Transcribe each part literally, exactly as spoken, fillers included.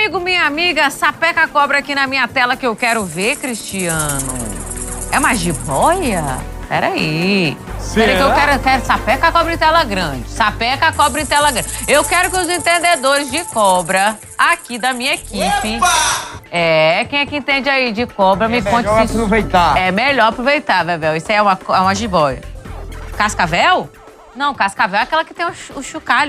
amigo, minha amiga, sapeca a cobra aqui na minha tela que eu quero ver, Cristiano. É uma jiboia? Peraí. Peraí que eu quero, quero sapeca a cobra em tela grande. Sapeca a cobra em tela grande. Eu quero que os entendedores de cobra aqui da minha equipe... Epa! É, quem é que entende aí de cobra, é me conte se... É melhor aproveitar. É melhor aproveitar, Bebel. Isso aí é uma, é uma jiboia. Cascavel? Não, cascavel é aquela que tem o, o chocalho.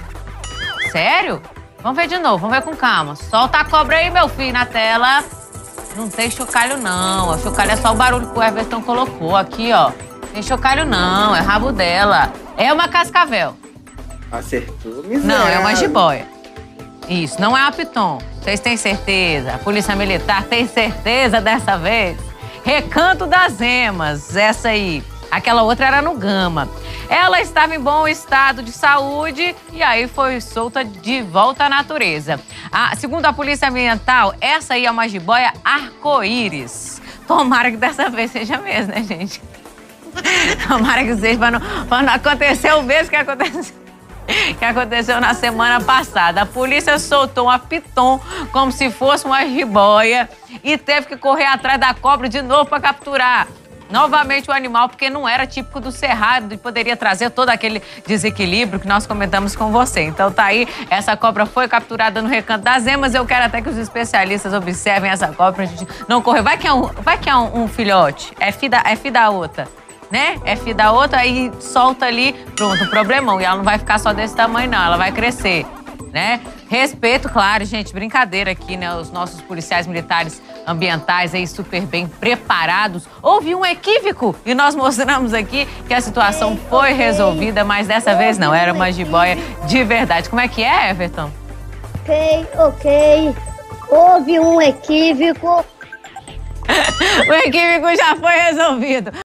Sério? Vamos ver de novo, vamos ver com calma. Solta a cobra aí, meu filho, na tela. Não tem chocalho, não. O chocalho é só o barulho que o Everton colocou aqui, ó. Tem chocalho, não. É rabo dela. É uma cascavel. Acertou, miséria. Não, é uma jiboia. Isso, não é uma piton. Vocês têm certeza? A Polícia Militar tem certeza dessa vez? Recanto das Emas, essa aí. Aquela outra era no Gama. Ela estava em bom estado de saúde e aí foi solta de volta à natureza. Ah, segundo a Polícia Ambiental, essa aí é uma jiboia arco-íris. Tomara que dessa vez seja mesmo, né, gente? Tomara que seja, para não, para não acontecer o mesmo que aconteceu. que aconteceu na semana passada. A polícia soltou uma piton como se fosse uma jiboia e teve que correr atrás da cobra de novo para capturar novamente o animal, porque não era típico do cerrado e poderia trazer todo aquele desequilíbrio que nós comentamos com você. Então tá aí, essa cobra foi capturada no Recanto das Emas. Eu quero até que os especialistas observem essa cobra pra gente não correr. Vai que é um, vai que é um, um filhote, é filho da, é filho da outra. Né? É filho da outra, aí solta ali, pronto, um problemão. E ela não vai ficar só desse tamanho, não. Ela vai crescer, né? Respeito, claro, gente, brincadeira aqui, né? Os nossos policiais militares ambientais aí super bem preparados. Houve um equívoco e nós mostramos aqui que a situação foi resolvida, mas dessa vez não, era uma jiboia de verdade. Como é que é, Everton? Ok, ok. Houve um equívoco. O equívoco já foi resolvido.